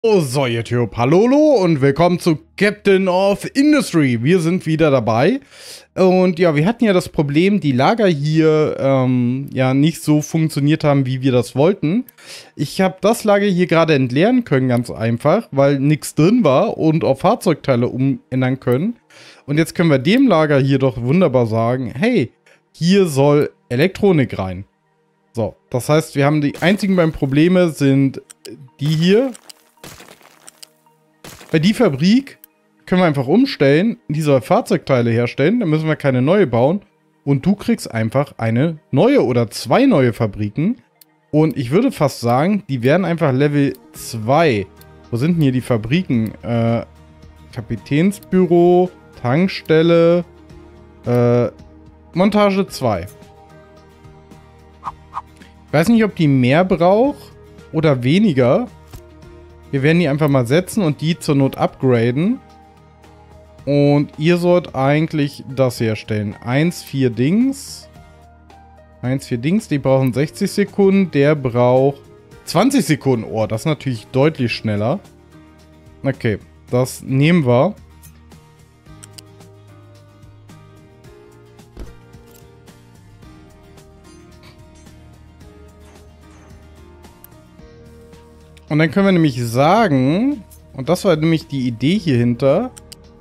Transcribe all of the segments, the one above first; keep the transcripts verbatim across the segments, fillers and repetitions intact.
Oh, so, YouTube, hallo und willkommen zu Captain of Industry. Wir sind wieder dabei. Und ja, wir hatten ja das Problem, die Lager hier ähm, ja nicht so funktioniert haben, wie wir das wollten. Ich habe das Lager hier gerade entleeren können, ganz einfach, weil nichts drin war und auf Fahrzeugteile umändern können. Und jetzt können wir dem Lager hier doch wunderbar sagen, hey, hier soll Elektronik rein. So, das heißt, wir haben die einzigen beiden Probleme sind die hier. Bei die Fabrik können wir einfach umstellen, die soll Fahrzeugteile herstellen, dann müssen wir keine neue bauen. Und du kriegst einfach eine neue oder zwei neue Fabriken. Und ich würde fast sagen, die werden einfach Level zwei. Wo sind denn hier die Fabriken? Äh, Kapitänsbüro, Tankstelle, äh, Montage zwei. Ich weiß nicht, ob die mehr braucht oder weniger. Wir werden die einfach mal setzen und die zur Not upgraden. Und ihr sollt eigentlich das herstellen. eins, vier Dings. eins, vier Dings, die brauchen sechzig Sekunden. Der braucht zwanzig Sekunden. Oh, das ist natürlich deutlich schneller. Okay, das nehmen wir. Und dann können wir nämlich sagen, und das war nämlich die Idee hier hinter.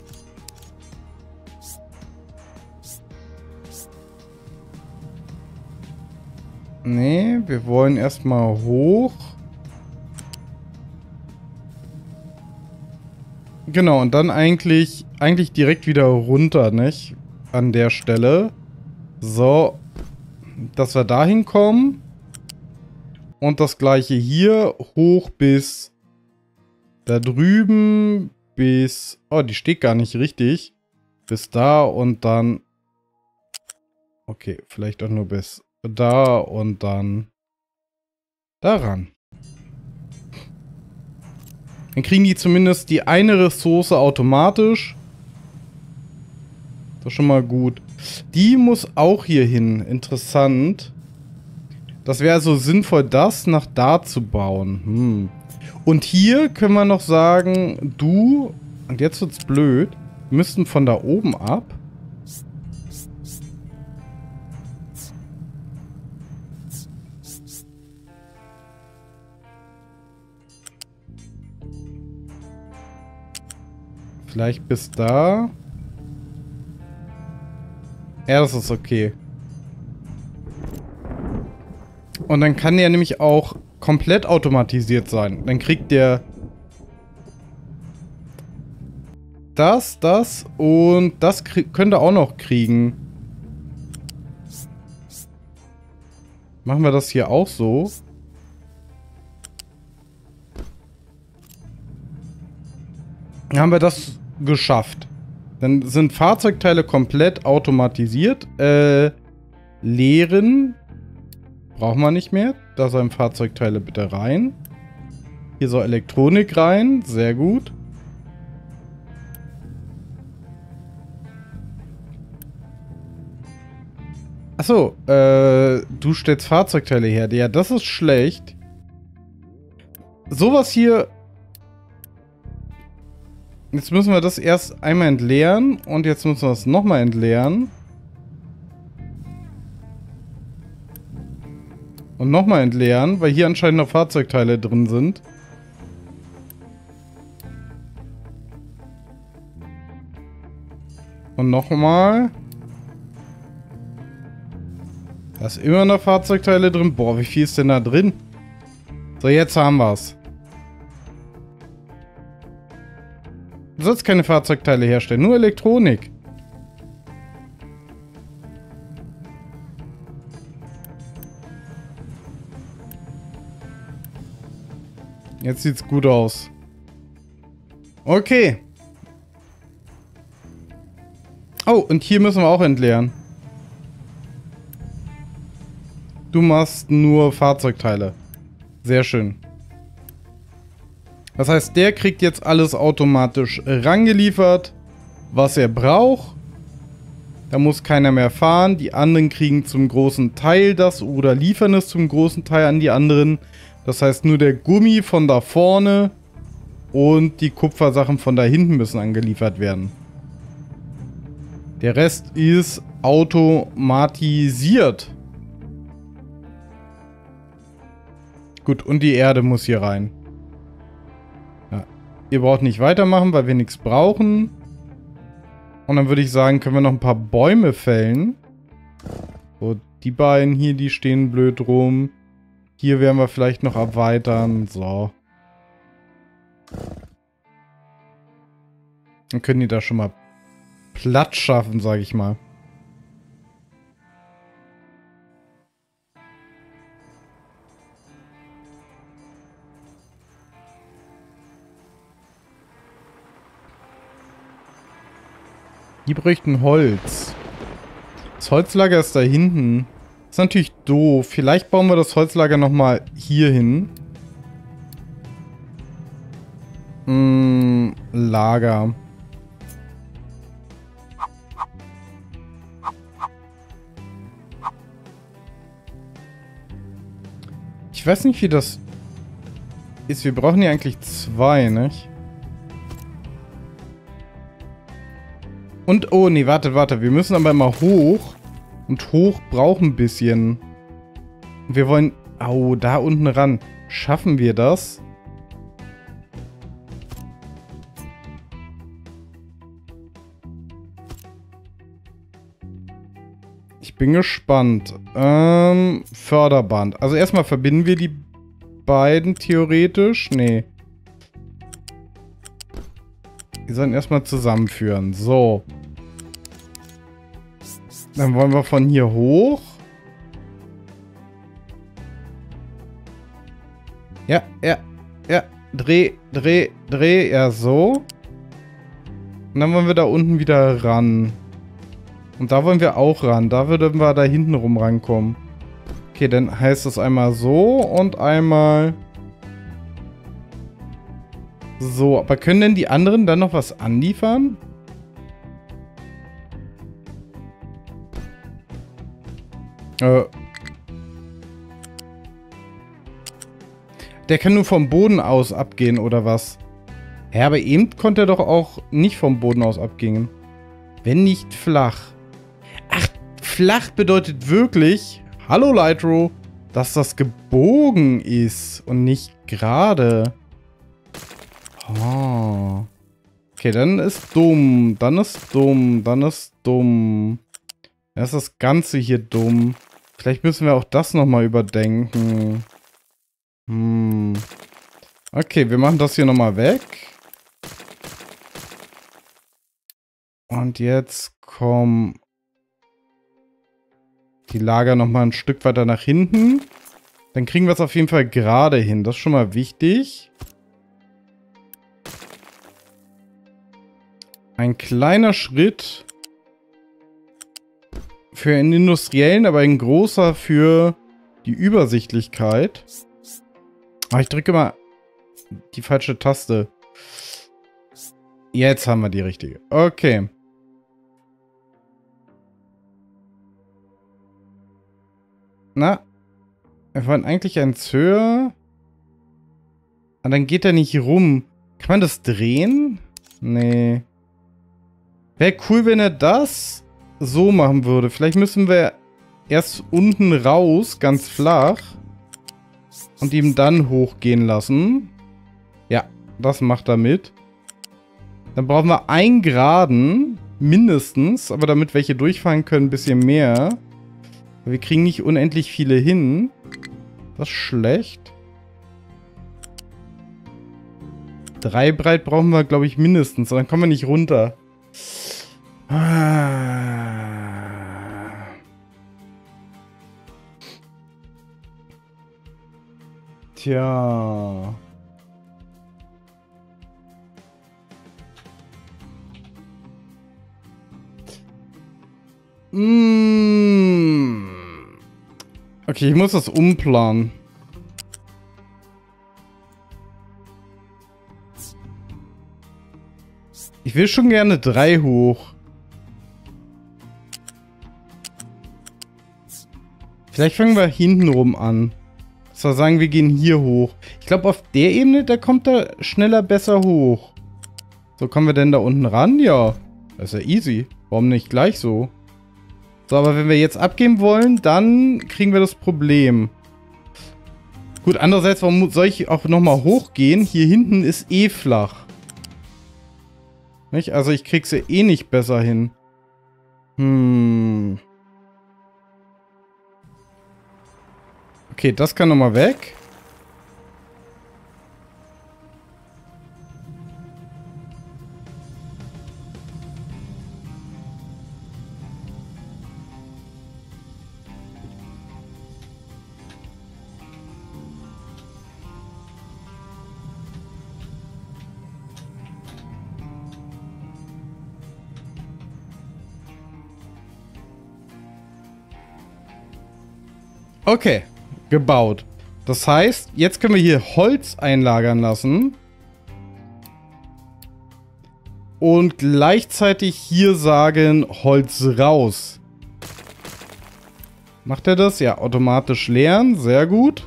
Nee, wir wollen erstmal hoch. Genau, und dann eigentlich, eigentlich direkt wieder runter, nicht? An der Stelle. So, dass wir dahin kommen. Und das gleiche hier, hoch bis da drüben, bis, oh, die steht gar nicht richtig, bis da und dann, okay, vielleicht auch nur bis da und dann daran. Dann kriegen die zumindest die eine Ressource automatisch. Das ist schon mal gut. Die muss auch hier hin, interessant. Das wäre also sinnvoll, das nach da zu bauen. Hm. Und hier können wir noch sagen, du, und jetzt wird's blöd, wir müssten von da oben ab. Vielleicht bis da. Ja, das ist okay. Und dann kann der nämlich auch komplett automatisiert sein. Dann kriegt der das, das und das könnte auch noch kriegen. Machen wir das hier auch so. Dann haben wir das geschafft. Dann sind Fahrzeugteile komplett automatisiert. Äh, leeren brauchen wir nicht mehr. Da sollen Fahrzeugteile bitte rein. Hier soll Elektronik rein. Sehr gut. Achso, äh, du stellst Fahrzeugteile her. Ja, das ist schlecht. Sowas hier. Jetzt müssen wir das erst einmal entleeren. Und jetzt müssen wir es nochmal entleeren. Und nochmal entleeren, weil hier anscheinend noch Fahrzeugteile drin sind. Und nochmal. Da ist immer noch Fahrzeugteile drin. Boah, wie viel ist denn da drin? So, jetzt haben wir es. Du sollst keine Fahrzeugteile herstellen, nur Elektronik. Jetzt sieht's gut aus. Okay. Oh, und hier müssen wir auch entleeren. Du machst nur Fahrzeugteile. Sehr schön. Das heißt, der kriegt jetzt alles automatisch rangeliefert, was er braucht. Da muss keiner mehr fahren. Die anderen kriegen zum großen Teil das oder liefern es zum großen Teil an die anderen. Das heißt, nur der Gummi von da vorne und die Kupfersachen von da hinten müssen angeliefert werden. Der Rest ist automatisiert. Gut, und die Erde muss hier rein. Ja. Ihr braucht nicht weitermachen, weil wir nichts brauchen. Und dann würde ich sagen, können wir noch ein paar Bäume fällen. So, die beiden hier, die stehen blöd rum. Hier werden wir vielleicht noch erweitern. So. Dann können die da schon mal Platz schaffen, sage ich mal. Die bräuchten Holz. Das Holzlager ist da hinten. Ist natürlich doof. Vielleicht bauen wir das Holzlager nochmal hier hin. Hm, Lager. Ich weiß nicht, wie das ist. Wir brauchen ja eigentlich zwei, nicht? Und, oh nee, warte, warte. Wir müssen aber mal hoch. Und hoch braucht ein bisschen. Und wir wollen, oh, da unten ran. Schaffen wir das? Ich bin gespannt. Ähm, Förderband. Also erstmal verbinden wir die beiden theoretisch. Nee. Wir sollen erstmal zusammenführen. So. Dann wollen wir von hier hoch. Ja, ja, ja. Dreh, dreh, dreh. Ja, so. Und dann wollen wir da unten wieder ran. Und da wollen wir auch ran. Da würden wir da hinten rum rankommen. Okay, dann heißt es einmal so und einmal so. Aber können denn die anderen dann noch was anliefern? Äh. Der kann nur vom Boden aus abgehen, oder was? Ja, aber eben konnte er doch auch nicht vom Boden aus abgehen. Wenn nicht flach. Ach, flach bedeutet wirklich, hallo Lytro, dass das gebogen ist und nicht gerade. Oh. Okay, dann ist dumm, dann ist dumm, dann ist dumm. Dann ist das Ganze hier dumm. Vielleicht müssen wir auch das nochmal überdenken. Hm. Okay, wir machen das hier nochmal weg. Und jetzt kommen die Lager nochmal ein Stück weiter nach hinten. Dann kriegen wir es auf jeden Fall gerade hin. Das ist schon mal wichtig. Ein kleiner Schritt für einen industriellen, aber ein großer für die Übersichtlichkeit. Aber ich drücke mal die falsche Taste. Jetzt haben wir die richtige. Okay. Na, wir wollen eigentlich eins höher. Aber dann geht er nicht rum. Kann man das drehen? Nee. Wäre cool, wenn er das so machen würde. Vielleicht müssen wir erst unten raus, ganz flach. Und ihm dann hochgehen lassen. Ja, das macht er mit. Dann brauchen wir einen Geraden. Mindestens. Aber damit welche durchfahren können, ein bisschen mehr. Wir kriegen nicht unendlich viele hin. Das ist schlecht. Drei breit brauchen wir, glaube ich, mindestens. Dann kommen wir nicht runter. Ah. Tja. Mm. Okay, ich muss das umplanen. Ich will schon gerne drei hoch. Vielleicht fangen wir hinten rum an. zwar sagen, wir gehen hier hoch. Ich glaube, auf der Ebene, da kommt er schneller besser hoch. So, kommen wir denn da unten ran? Ja. Das ist ja easy. Warum nicht gleich so? So, aber wenn wir jetzt abgeben wollen, dann kriegen wir das Problem. Gut, andererseits, warum soll ich auch nochmal hochgehen? Hier hinten ist eh flach. Nicht? Also ich krieg's ja eh nicht besser hin. Hm. Okay, das kann nochmal weg. Okay, gebaut. Das heißt, jetzt können wir hier Holz einlagern lassen. Und gleichzeitig hier sagen, Holz raus. Macht er das? Ja, automatisch leeren. Sehr gut.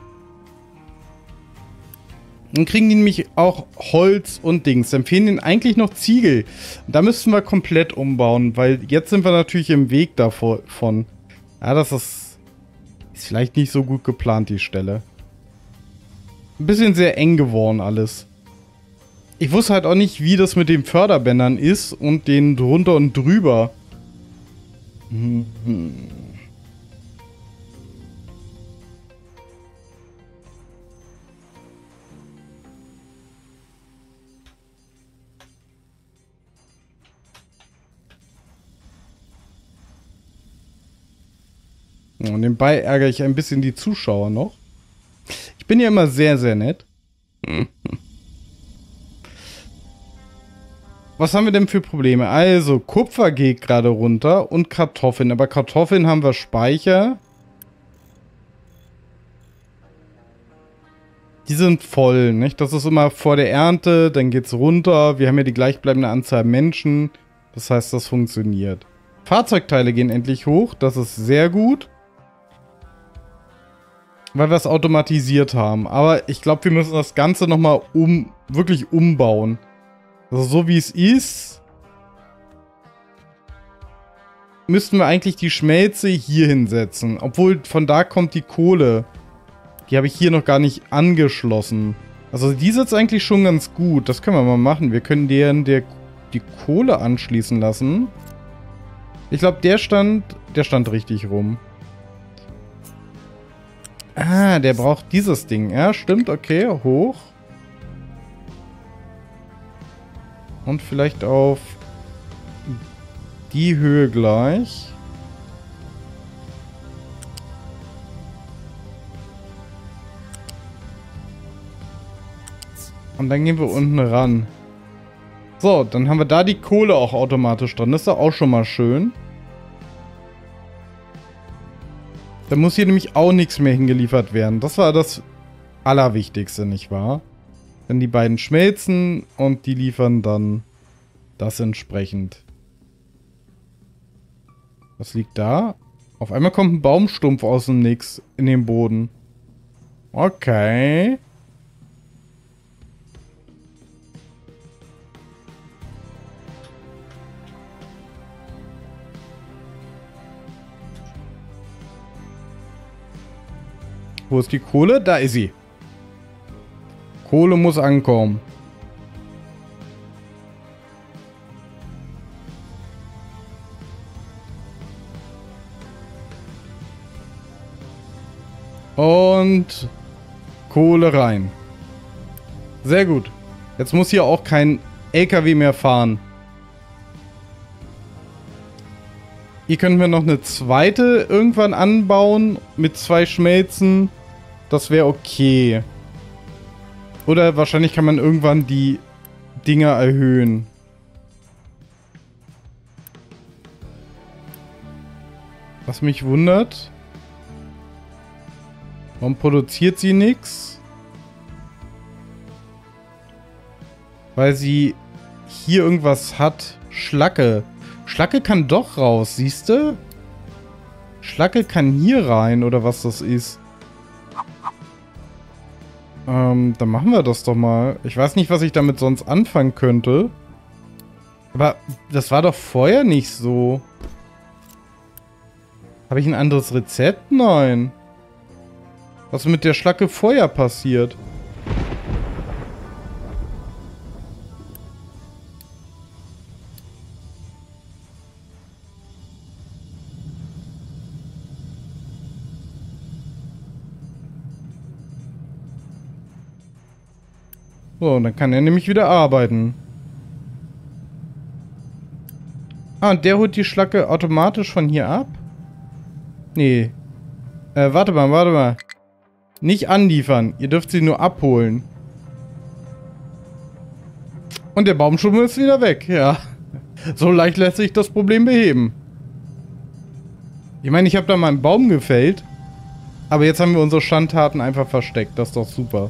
Dann kriegen die nämlich auch Holz und Dings. Dann fehlen ihnen eigentlich noch Ziegel. Da müssten wir komplett umbauen, weil jetzt sind wir natürlich im Weg davon. Ja, das ist... Ist vielleicht nicht so gut geplant, die Stelle. Ein bisschen sehr eng geworden alles. Ich wusste halt auch nicht, wie das mit den Förderbändern ist und den drunter und drüber. Hm. Und nebenbei ärgere ich ein bisschen die Zuschauer noch. Ich bin ja immer sehr, sehr nett. Was haben wir denn für Probleme? Also, Kupfer geht gerade runter und Kartoffeln. Aber Kartoffeln haben wir Speicher. Die sind voll, nicht? Das ist immer vor der Ernte, dann geht's runter. Wir haben ja die gleichbleibende Anzahl Menschen. Das heißt, das funktioniert. Fahrzeugteile gehen endlich hoch. Das ist sehr gut. Weil wir es automatisiert haben. Aber ich glaube, wir müssen das Ganze nochmal um, wirklich umbauen. Also so wie es ist, müssten wir eigentlich die Schmelze hier hinsetzen. Obwohl, von da kommt die Kohle. Die habe ich hier noch gar nicht angeschlossen. Also die sitzt eigentlich schon ganz gut. Das können wir mal machen. Wir können deren der, die Kohle anschließen lassen. Ich glaube, der stand, der stand richtig rum. Ah, der braucht dieses Ding. Ja, stimmt. Okay, hoch. Und vielleicht auf die Höhe gleich. Und dann gehen wir unten ran. So, dann haben wir da die Kohle auch automatisch dran. Das ist ja auch schon mal schön. Da muss hier nämlich auch nichts mehr hingeliefert werden. Das war das Allerwichtigste, nicht wahr? Dann die beiden schmelzen und die liefern dann das entsprechend. Was liegt da? Auf einmal kommt ein Baumstumpf aus dem Nix in den Boden. Okay. Wo ist die Kohle? Da ist sie. Kohle muss ankommen. Und Kohle rein. Sehr gut. Jetzt muss hier auch kein L K W mehr fahren. Hier könnten wir noch eine zweite irgendwann anbauen mit zwei Schmelzen. Das wäre okay. Oder wahrscheinlich kann man irgendwann die Dinger erhöhen. Was mich wundert. Warum produziert sie nichts? Weil sie hier irgendwas hat. Schlacke. Schlacke kann doch raus, siehst du? Schlacke kann hier rein, oder was das ist. Ähm, dann machen wir das doch mal. Ich weiß nicht, was ich damit sonst anfangen könnte. Aber das war doch vorher nicht so. Habe ich ein anderes Rezept? Nein. Was ist mit der Schlacke vorher passiert? So, und dann kann er nämlich wieder arbeiten. Ah, und der holt die Schlacke automatisch von hier ab? Nee. Äh, warte mal, warte mal. Nicht anliefern. Ihr dürft sie nur abholen. Und der Baumschummel ist wieder weg, ja. So leicht lässt sich das Problem beheben. Ich meine, ich habe da mal einen Baum gefällt. Aber jetzt haben wir unsere Schandtaten einfach versteckt. Das ist doch super.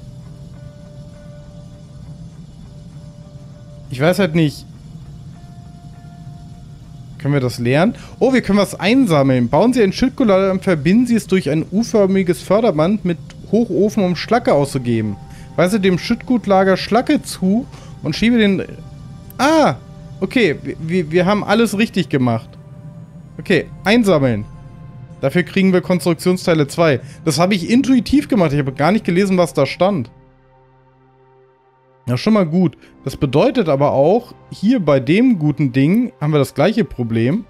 Ich weiß halt nicht. Können wir das lernen? Oh, wir können was einsammeln. Bauen Sie ein Schildgulader und verbinden Sie es durch ein U-förmiges Förderband mit Hochofen, um Schlacke auszugeben. Weise dem Schüttgutlager Schlacke zu und schiebe den... Ah! Okay, wir, wir haben alles richtig gemacht. Okay, einsammeln. Dafür kriegen wir Konstruktionsteile zwei. Das habe ich intuitiv gemacht. Ich habe gar nicht gelesen, was da stand. Ja, schon mal gut. Das bedeutet aber auch, hier bei dem guten Ding haben wir das gleiche Problem.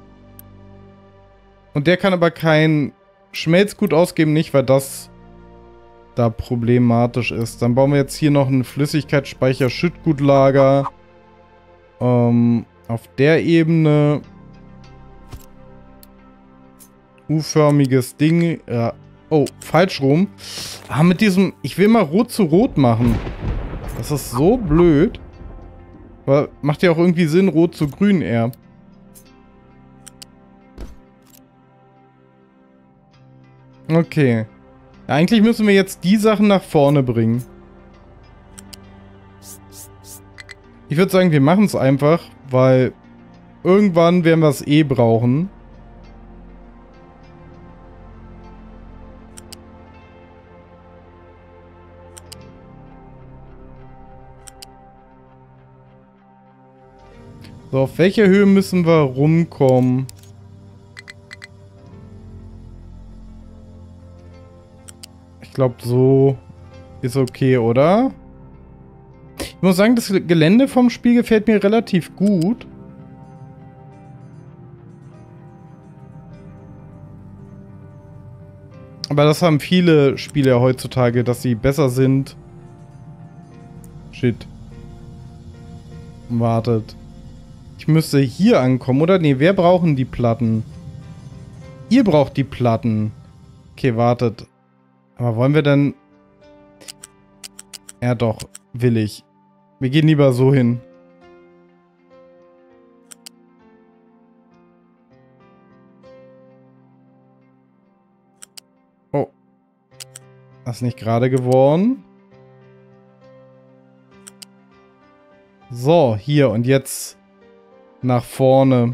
Und der kann aber kein Schmelzgut ausgeben, nicht, weil das da problematisch ist. Dann bauen wir jetzt hier noch einen Flüssigkeitsspeicher, Schüttgutlager. Ähm, auf der Ebene. U-förmiges Ding. Ja. Oh, falsch rum. Ah, mit diesem... Ich will mal Rot zu Rot machen. Das ist so blöd. Aber macht ja auch irgendwie Sinn, Rot zu Grün eher. Okay. Ja, eigentlich müssen wir jetzt die Sachen nach vorne bringen. Ich würde sagen, wir machen es einfach, weil irgendwann werden wir es eh brauchen. So, auf welcher Höhe müssen wir rumkommen? Ich glaube, so ist okay, oder? Ich muss sagen, das Gelände vom Spiel gefällt mir relativ gut. Aber das haben viele Spiele heutzutage, dass sie besser sind. Shit. Wartet. Ich müsste hier ankommen, oder? Nee, wer brauchen die Platten? Ihr braucht die Platten. Okay, wartet. Aber wollen wir denn... Ja doch, will ich. Wir gehen lieber so hin. Oh. Das ist nicht gerade geworden. So, hier und jetzt nach vorne.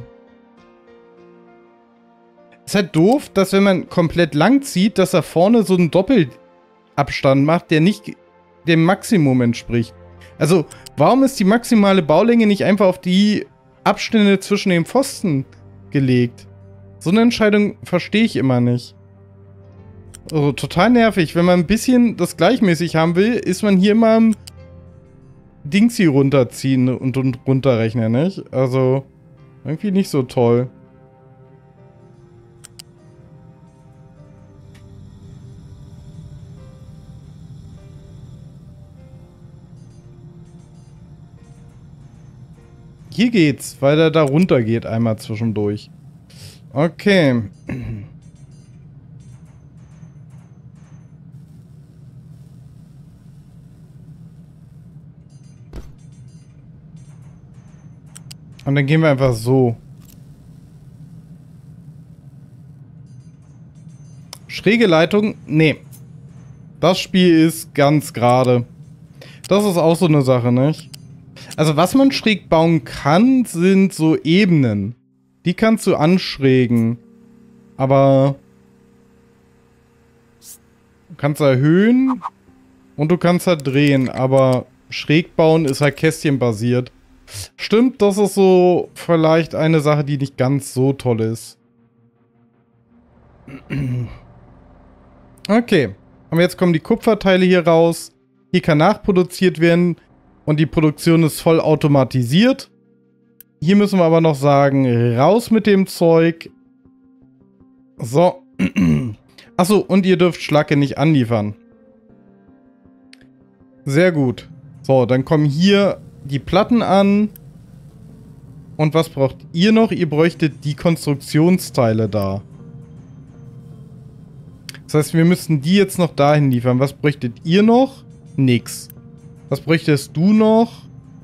Ist halt doof, dass wenn man komplett lang zieht, dass er vorne so einen Doppelabstand macht, der nicht dem Maximum entspricht. Also, warum ist die maximale Baulänge nicht einfach auf die Abstände zwischen den Pfosten gelegt? So eine Entscheidung verstehe ich immer nicht. Also, total nervig. Wenn man ein bisschen das gleichmäßig haben will, ist man hier immer am Dings hier runterziehen und, und runterrechnen, nicht? Also, irgendwie nicht so toll. Hier geht's, weil er da runter geht einmal zwischendurch. Okay. Und dann gehen wir einfach so. Schräge Leitung? Nee. Das Spiel ist ganz gerade. Das ist auch so eine Sache, nicht? Also was man schräg bauen kann, sind so Ebenen. Die kannst du anschrägen. Aber... Du kannst erhöhen. Und du kannst halt drehen, aber schräg bauen ist halt kästchenbasiert. Stimmt, das ist so vielleicht eine Sache, die nicht ganz so toll ist. Okay. Aber jetzt kommen die Kupferteile hier raus. Hier kann nachproduziert werden. Und die Produktion ist voll automatisiert. Hier müssen wir aber noch sagen, raus mit dem Zeug. So. Achso, und ihr dürft Schlacke nicht anliefern. Sehr gut. So, dann kommen hier die Platten an. Und was braucht ihr noch? Ihr bräuchtet die Konstruktionsteile da. Das heißt, wir müssten die jetzt noch dahin liefern. Was bräuchtet ihr noch? Nix. Was bräuchtest du noch?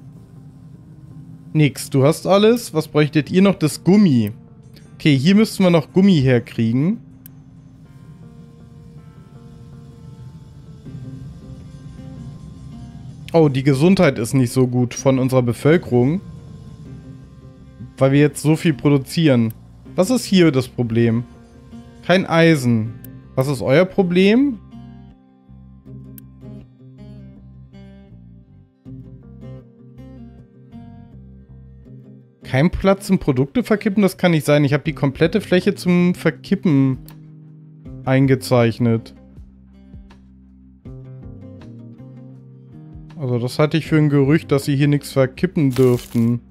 Nix. Du hast alles. Was bräuchtet ihr noch? Das Gummi. Okay, hier müssten wir noch Gummi herkriegen. Oh, die Gesundheit ist nicht so gut von unserer Bevölkerung. Weil wir jetzt so viel produzieren. Was ist hier das Problem? Kein Eisen. Was ist euer Problem? Kein Platz zum Produkte verkippen? Das kann nicht sein. Ich habe die komplette Fläche zum Verkippen eingezeichnet. Also das hatte ich für ein Gerücht, dass sie hier nichts verkippen dürften.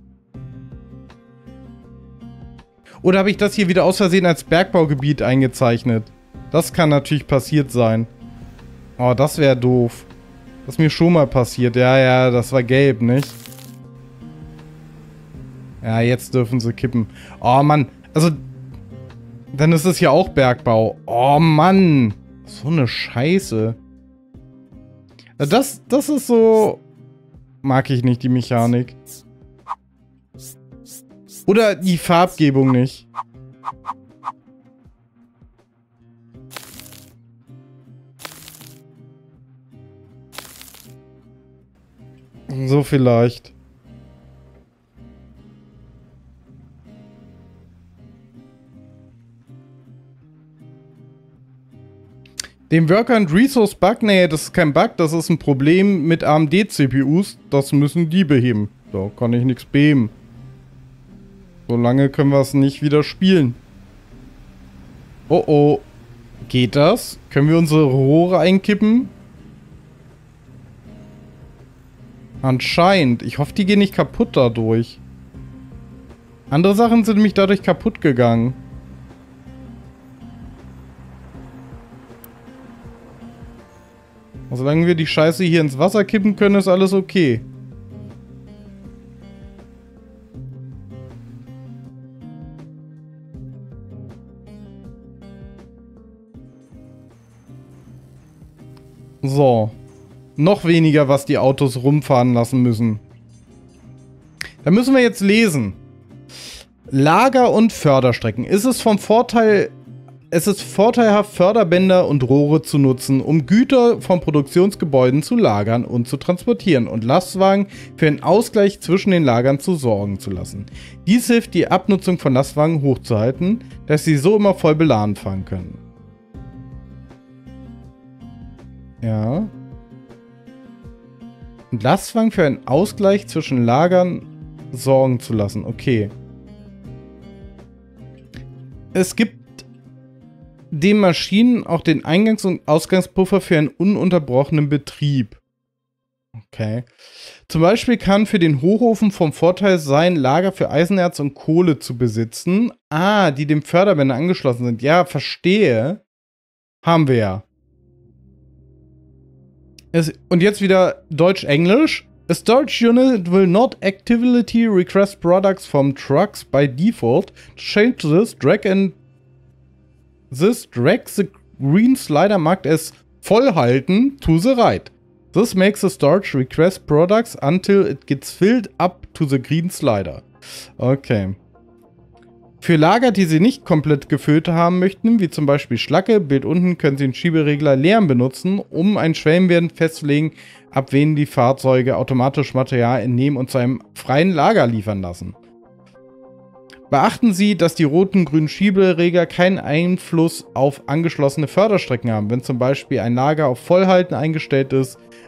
Oder habe ich das hier wieder aus Versehen als Bergbaugebiet eingezeichnet? Das kann natürlich passiert sein. Oh, das wäre doof. Das ist mir schon mal passiert. Ja, ja, das war gelb, nicht? Ja, jetzt dürfen sie kippen. Oh, Mann. Also, dann ist es ja auch Bergbau. Oh, Mann. So eine Scheiße. Das, das ist so... Mag ich nicht, die Mechanik. Oder die Farbgebung nicht. So vielleicht. Dem Worker and Resource Bug, nee, das ist kein Bug, das ist ein Problem mit A M D-C P Us. Das müssen die beheben. Da kann ich nichts beheben. Solange können wir es nicht wieder spielen. Oh oh. Geht das? Können wir unsere Rohre einkippen? Anscheinend. Ich hoffe, die gehen nicht kaputt dadurch. Andere Sachen sind nämlich dadurch kaputt gegangen. Solange wir die Scheiße hier ins Wasser kippen können, ist alles okay. So. Noch weniger, was die Autos rumfahren lassen müssen. Da müssen wir jetzt lesen. Lager und Förderstrecken. Ist es vom Vorteil... Es ist vorteilhaft, Förderbänder und Rohre zu nutzen, um Güter von Produktionsgebäuden zu lagern und zu transportieren und Lastwagen für einen Ausgleich zwischen den Lagern zu sorgen zu lassen. Dies hilft, die Abnutzung von Lastwagen hochzuhalten, dass sie so immer voll beladen fahren können. Ja. Und Lastwagen für einen Ausgleich zwischen Lagern sorgen zu lassen. Okay. Es gibt den Maschinen auch den Eingangs- und Ausgangspuffer für einen ununterbrochenen Betrieb. Okay. Zum Beispiel kann für den Hochofen vom Vorteil sein, Lager für Eisenerz und Kohle zu besitzen. Ah, die dem Förderbänder angeschlossen sind. Ja, verstehe. Haben wir ja. Es, und jetzt wieder Deutsch-Englisch. A storage unit will not actively request products from trucks by default. To change this, drag and This drag the green slider marked as voll halten to the right. This makes the storage request products until it gets filled up to the green slider. Okay. Für Lager, die Sie nicht komplett gefüllt haben möchten, wie zum Beispiel Schlacke, Bild unten, können Sie den Schieberegler leeren benutzen, um einen Schwellenwert festzulegen, ab wen die Fahrzeuge automatisch Material entnehmen und zu einem freien Lager liefern lassen. Beachten Sie, dass die roten grünen Schieberegler keinen Einfluss auf angeschlossene Förderstrecken haben. Wenn zum Beispiel ein Lager auf Vollhalten eingestellt ist,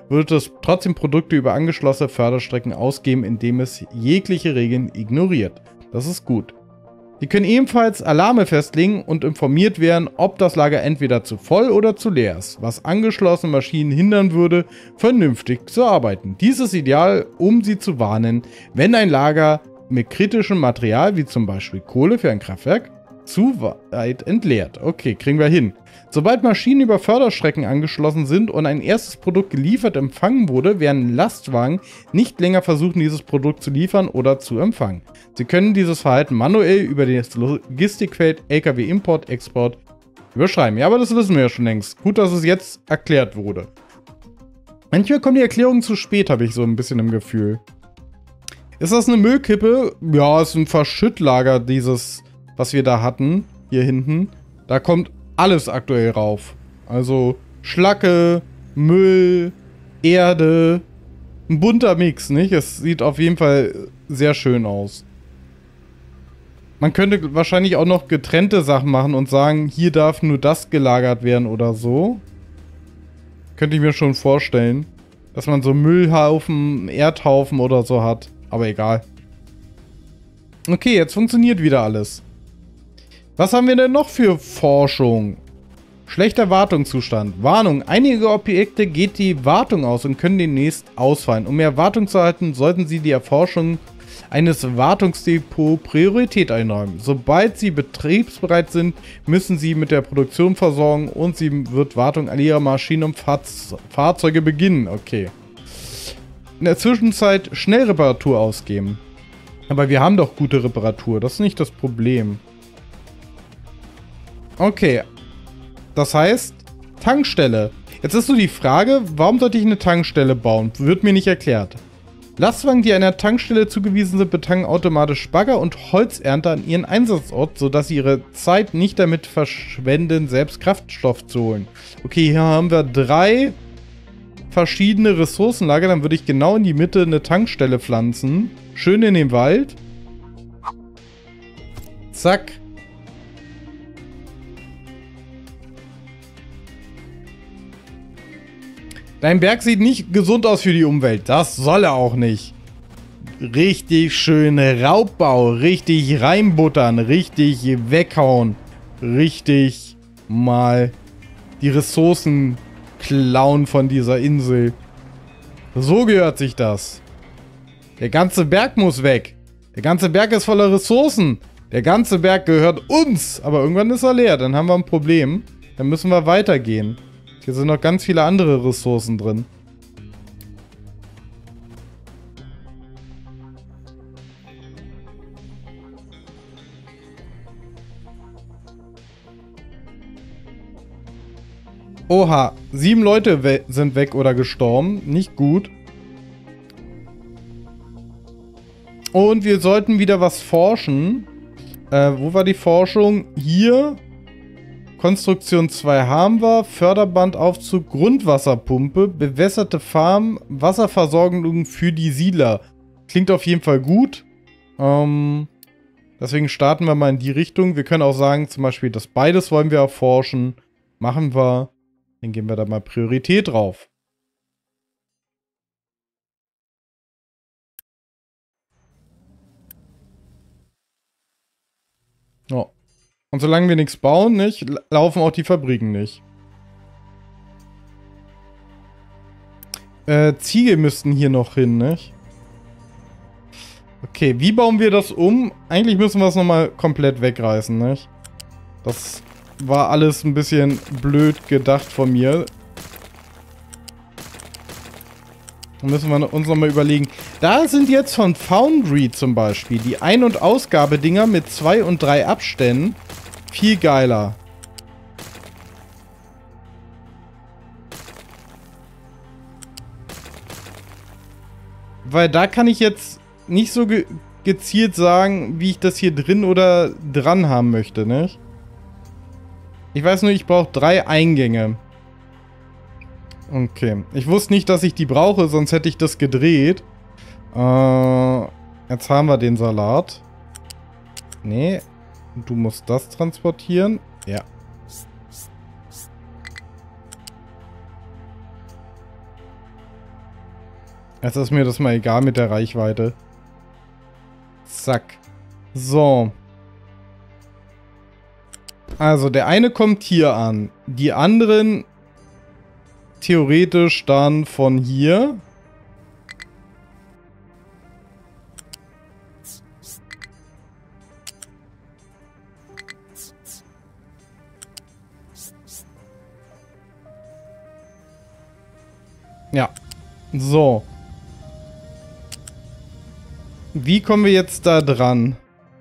wird es trotzdem Produkte über angeschlossene Förderstrecken ausgeben, indem es jegliche Regeln ignoriert. Das ist gut. Sie können ebenfalls Alarme festlegen und informiert werden, ob das Lager entweder zu voll oder zu leer ist, was angeschlossene Maschinen hindern würde, vernünftig zu arbeiten. Dies ist ideal, um sie zu warnen, wenn ein Lager mit kritischem Material, wie zum Beispiel Kohle für ein Kraftwerk, zu weit entleert. Okay, kriegen wir hin. Sobald Maschinen über Förderstrecken angeschlossen sind und ein erstes Produkt geliefert empfangen wurde, werden Lastwagen nicht länger versuchen, dieses Produkt zu liefern oder zu empfangen. Sie können dieses Verhalten manuell über das Logistikfeld L K W-Import, Export überschreiben. Ja, aber das wissen wir ja schon längst. Gut, dass es jetzt erklärt wurde. Manchmal kommen die Erklärungen zu spät, habe ich so ein bisschen im Gefühl. Ist das eine Müllkippe? Ja, ist ein Verschüttlager, dieses, was wir da hatten, hier hinten. Da kommt alles aktuell rauf. Also Schlacke, Müll, Erde, ein bunter Mix, nicht? Es sieht auf jeden Fall sehr schön aus. Man könnte wahrscheinlich auch noch getrennte Sachen machen und sagen, hier darf nur das gelagert werden oder so. Könnte ich mir schon vorstellen, dass man so Müllhaufen, Erdhaufen oder so hat. Aber egal. Okay, jetzt funktioniert wieder alles. Was haben wir denn noch für Forschung? Schlechter Wartungszustand. Warnung. Einige Objekte geht die Wartung aus und können demnächst ausfallen. Um mehr Wartung zu erhalten, sollten Sie die Erforschung eines Wartungsdepots Priorität einräumen. Sobald sie betriebsbereit sind, müssen Sie mit der Produktion versorgen und sie wird Wartung an Ihrer Maschinen und Fahrz Fahrzeuge beginnen. Okay. In der Zwischenzeit schnell Reparatur ausgeben. Aber wir haben doch gute Reparatur. Das ist nicht das Problem. Okay. Das heißt, Tankstelle. Jetzt ist so die Frage, warum sollte ich eine Tankstelle bauen? Wird mir nicht erklärt. Lastwagen, die einer Tankstelle zugewiesen sind, betanken automatisch Bagger und Holzernter an ihren Einsatzort, sodass sie ihre Zeit nicht damit verschwenden, selbst Kraftstoff zu holen. Okay, hier haben wir drei verschiedene Ressourcenlager. Dann würde ich genau in die Mitte eine Tankstelle pflanzen. Schön in den Wald. Zack. Dein Berg sieht nicht gesund aus für die Umwelt. Das soll er auch nicht. Richtig schön Raubbau. Richtig reinbuttern. Richtig weghauen. Richtig mal die Ressourcen klauen von dieser Insel. So gehört sich das. Der ganze Berg muss weg. Der ganze Berg ist voller Ressourcen. Der ganze Berg gehört uns. Aber irgendwann ist er leer. Dann haben wir ein Problem. Dann müssen wir weitergehen. Hier sind noch ganz viele andere Ressourcen drin. Oha, sieben Leute we- sind weg oder gestorben. Nicht gut. Und wir sollten wieder was forschen. Äh, wo war die Forschung? Hier. Konstruktion zwei haben wir. Förderbandaufzug, Grundwasserpumpe, bewässerte Farm, Wasserversorgung für die Siedler. Klingt auf jeden Fall gut. Ähm, deswegen starten wir mal in die Richtung. Wir können auch sagen, zum Beispiel, das beides wollen wir erforschen. Machen wir. Dann geben wir da mal Priorität drauf. Ja. Und solange wir nichts bauen, nicht, laufen auch die Fabriken nicht. Äh, Ziegel müssten hier noch hin, nicht? Okay, wie bauen wir das um? Eigentlich müssen wir es nochmal komplett wegreißen, nicht? Das war alles ein bisschen blöd gedacht von mir. Da müssen wir uns nochmal überlegen. Da sind jetzt von Foundry zum Beispiel die Ein- und Ausgabedinger mit zwei und drei Abständen viel geiler. Weil da kann ich jetzt nicht so ge gezielt sagen, wie ich das hier drin oder dran haben möchte, nicht? Ich weiß nur, ich brauche drei Eingänge. Okay. Ich wusste nicht, dass ich die brauche, sonst hätte ich das gedreht. Äh, jetzt haben wir den Salat. Nee. Du musst das transportieren. Ja. Jetzt ist mir das mal egal mit der Reichweite. Zack. So. Also, der eine kommt hier an. Die anderen theoretisch dann von hier. Ja. So. Wie kommen wir jetzt da dran?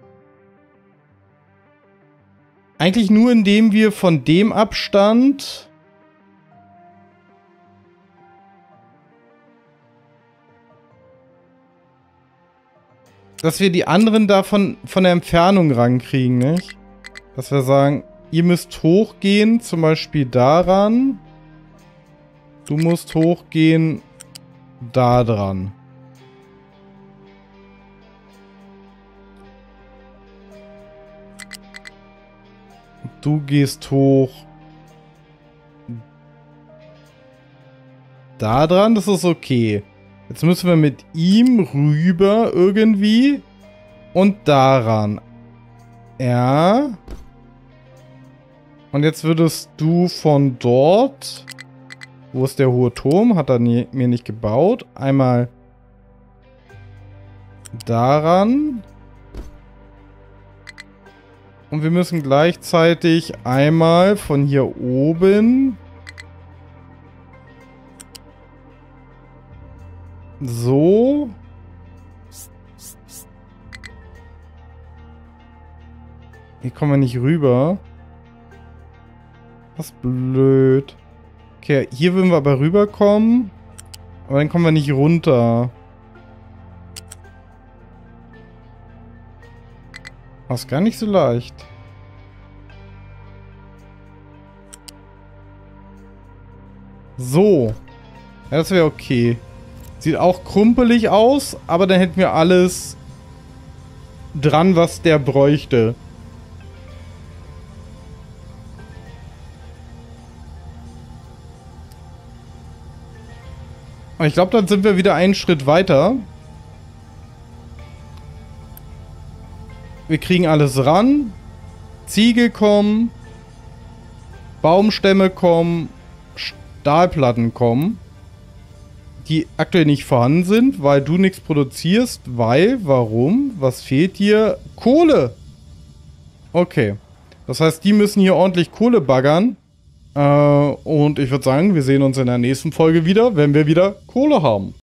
Eigentlich nur, indem wir von dem Abstand dass wir die anderen da von, von der Entfernung rankriegen, nicht? Dass wir sagen, ihr müsst hochgehen, zum Beispiel daran. Du musst hochgehen da dran. Du gehst hoch da dran, das ist okay. Jetzt müssen wir mit ihm rüber irgendwie und daran. Ja. Und jetzt würdest du von dort... Wo ist der hohe Turm? Hat er nie, mir nicht gebaut. Einmal daran. Und wir müssen gleichzeitig einmal von hier oben so. Hier kommen wir nicht rüber. Das ist blöd. Okay, hier würden wir aber rüberkommen. Aber dann kommen wir nicht runter. Das ist gar nicht so leicht. So. Ja, das wäre okay. Sieht auch krumpelig aus, aber dann hätten wir alles dran, was der bräuchte. Und ich glaube, dann sind wir wieder einen Schritt weiter. Wir kriegen alles ran. Ziegel kommen. Baumstämme kommen. Stahlplatten kommen. Die aktuell nicht vorhanden sind, weil du nichts produzierst. Weil, warum? Was fehlt dir? Kohle! Okay. Das heißt, die müssen hier ordentlich Kohle baggern. Äh, und ich würde sagen, wir sehen uns in der nächsten Folge wieder, wenn wir wieder Kohle haben.